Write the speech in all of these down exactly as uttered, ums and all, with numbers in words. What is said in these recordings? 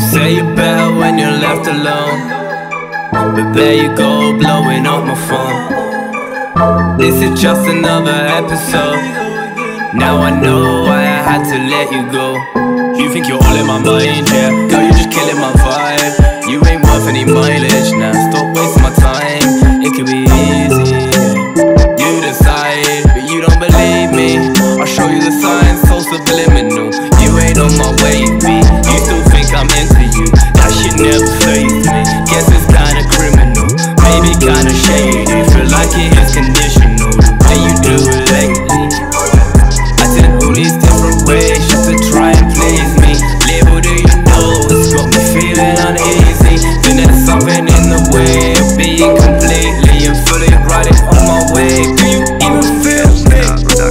say you're better when you're left alone, but there you go, blowing up my phone. This is just another episode. Now I know why I had to let you go. You think you're all in my mind, yeah? Girl, you're just killing my vibe. You ain't worth any mileage, now stop wasting my time. It could be easy, you decide, but you don't believe me. I'll show you the signs, so subliminal. You ain't on my wave, B. You still think I'm into you. That shit never fazed me. Guess it's kinda criminal, maybe kinda shady. Feel like it is conditional, the way you do it lately. I did all these different ways just to try and please me. Little do you know, it's got me feeling uneasy. Then there's something in the way of being completely and fully riding on my way. Do you even feel me?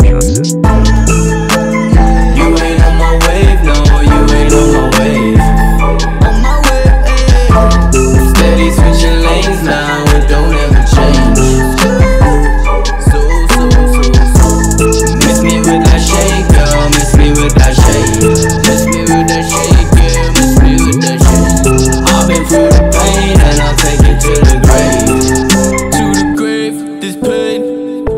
You ain't on my wave, no, you ain't on my wave. On my wave, steady switching lanes now, it don't ever change. So, so, so, so miss me with that shake, girl, miss me with that shake. Miss me with that shake, yeah, miss me with that shake. I've been through the pain and I'll take it to the grave. To the grave, this pain.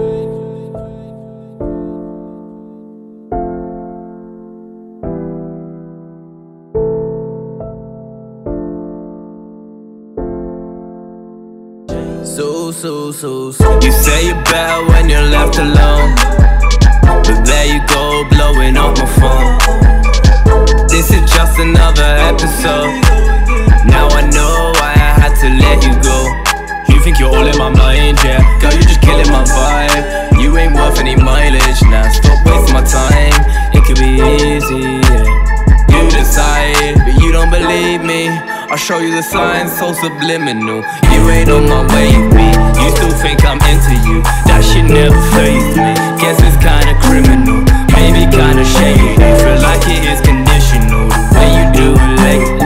So, so, so, so you say you're better when you're left alone, but there you go, blowing up my phone. This is just another episode. Now I know why I had to let you go. You think you're all in my mind, yeah? Girl, you're just killing my vibe. You ain't worth any mileage, now stop wasting my time. It could be easy, yeah. You decide, but you don't believe me. I'll show you the signs, so subliminal. You ain't on my wave, B. You still think I'm into you. That shit never fazed me. Guess it's kinda criminal, maybe kinda shady. Feel like it is conditional, the way you do it lately.